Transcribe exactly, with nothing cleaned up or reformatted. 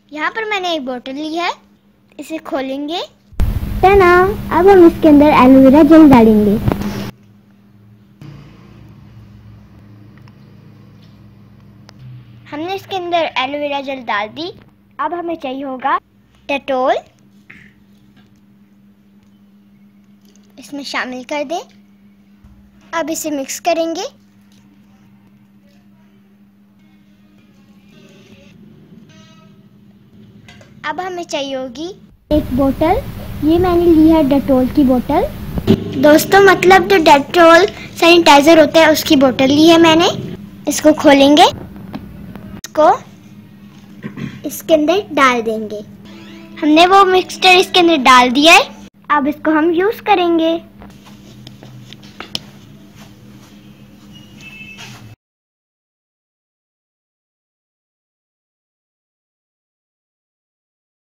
यहाँ पर मैंने एक बोतल ली है, इसे खोलेंगे। तना, अब हम इसके अंदर एलोवेरा जेल डालेंगे। हमने इसके अंदर एलोवेरा जेल डाल दी। अब हमें चाहिए होगा डेटॉल, इसमें शामिल कर दें। अब इसे मिक्स करेंगे। अब हमें चाहिए होगी एक बोतल, ये मैंने ली है डेटॉल की बोतल। दोस्तों, मतलब जो डेटॉल सैनिटाइजर होता है उसकी बोतल ली है मैंने। इसको खोलेंगे, इसको इसके अंदर डाल देंगे। हमने वो मिक्सचर इसके अंदर डाल दिया है। अब इसको हम यूज करेंगे।